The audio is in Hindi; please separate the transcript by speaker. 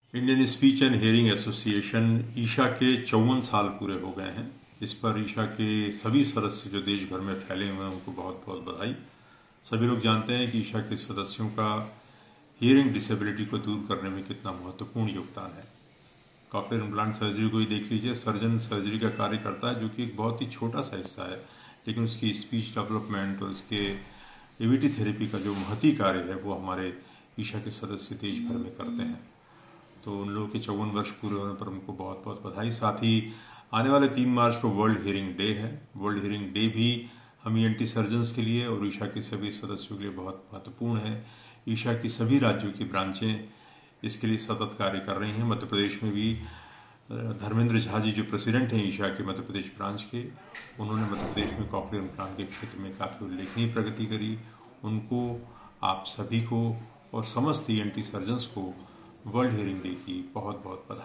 Speaker 1: Indian speech and hearing association ISHA के 54 साल पूरे हो गए हैं। इस पर ईशा के सभी सदस्य जो देश भर में फैले हुए हैं उनको बहुत बहुत बधाई। सभी लोग जानते हैं कि ईशा के सदस्यों का हियरिंग डिसेबिलिटी को दूर करने में कितना महत्वपूर्ण योगदान है। कॉक्लियर इम्प्लांट सर्जरी को ही देख लीजिए, सर्जन सर्जरी का कार्य करता है जो कि एक बहुत ही छोटा सा हिस्सा है, लेकिन उसकी स्पीच डेवलपमेंट और उसके ईवीटी थेरेपी का जो महती कार्य है वो हमारे ईशा के सदस्य देश भर में करते हैं। तो उन लोगों के 54 वर्ष पूरे होने पर उनको बहुत बहुत बधाई। साथ ही आने वाले 3 मार्च को वर्ल्ड हियरिंग डे है। वर्ल्ड हियरिंग डे भी हम ईएनटी सर्जन्स के लिए और ईशा के सभी सदस्यों के लिए बहुत महत्वपूर्ण है। ईशा की सभी राज्यों की ब्रांचें इसके लिए सतत कार्य कर रही हैं। मध्य प्रदेश में भी धर्मेंद्र झा जी जो प्रेसिडेंट हैं ईशा के मध्य प्रदेश ब्रांच के, उन्होंने मध्य प्रदेश में कॉक्लियर इम्प्लांट के क्षेत्र में काफी उल्लेखनीय प्रगति करी। उनको, आप सभी को और समस्त ईएनटी सर्जन्स को वर्ल्ड हियरिंग डे की बहुत बहुत बधाई।